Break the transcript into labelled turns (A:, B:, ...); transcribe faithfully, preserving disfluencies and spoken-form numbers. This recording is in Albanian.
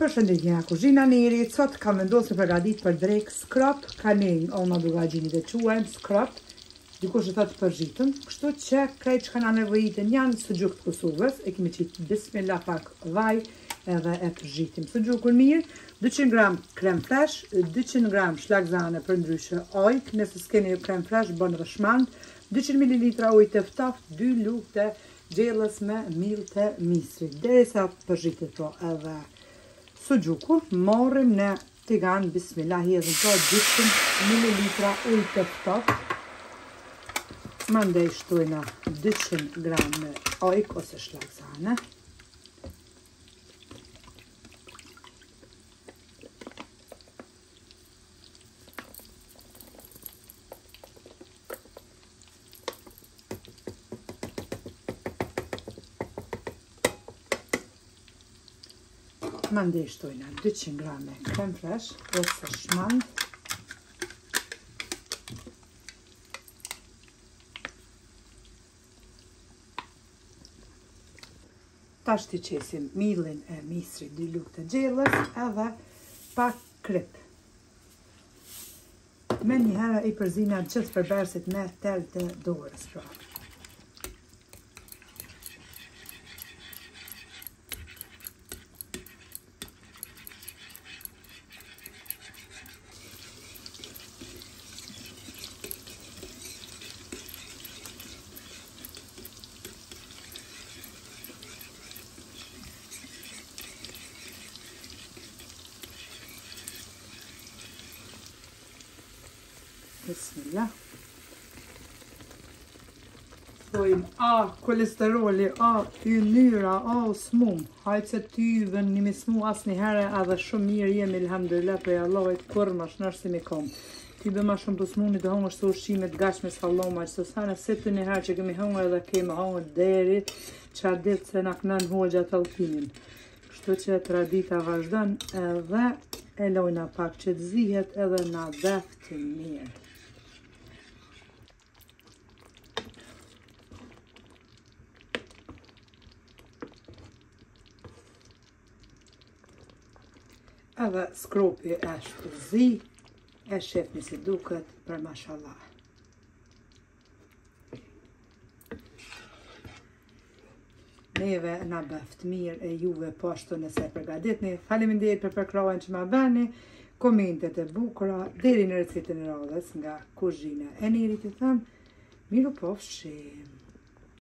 A: Përshëndetje nga kuzhina Neri, sot kam vendosur përgatit për drek skrop, ka ne ona duka gjinit e quajmë skrop, dikush e thotë përzhitëm, kështu që krejt që kanë nevojitën janë sugjuk të Kosovës, e kemi qitë bismillah pak vaj edhe e përzhitim sugjukun mirë, dyqind gram krem fresh, dyqind gram shlagzane për ndryshe ojk, nëse s'keni krem fresh bën edhe shmand, dyqind mililitra ujë të ftoftë, dy lugë të gjellës me miell të misrit. Derisa përzhitet po edhe sujuku, morrim në tigan, bismillah, hedhim po dyqind mililitra ujë të ftoftë, mandej shtojna dyqind gram ojk ose shlagzane. Mandej shtojna dyqind gram krem fresh ose shmand. Tash t'i qesim millin e misrit, dy lugë të gjellës edhe pak krip. Me njëherë i përzina gjithë përbersit me tel të dorës pra. Bismillah. Thojmë a kolesteroli, a ynyra, a smum. Hajtë se tyven një mi smu asë një herë edhe shumë mirë jemi elhamdulillah prej Allahit kur më shnërë si mi kom. Tyve ma shumë të smuni të hongër së ushqimet gashme salloma që sësane se të një herë që kemi hongër edhe kemi hongër deri që a ditë se në kënën hoxha të alkimin. Kështu që tradita vazhdan edhe e lojna pak që të zihet edhe na dhefti mirë. Edhe skropi është zi, e shefni si duket për mashallah. Neve na bëft mirë e juve poshtu nëse përgaditni. Faleminderit për përkrahen që ma bëni, komentet e bukura, deri në recetën e radhës nga kuzhina e Nerit i them, miru pofshim.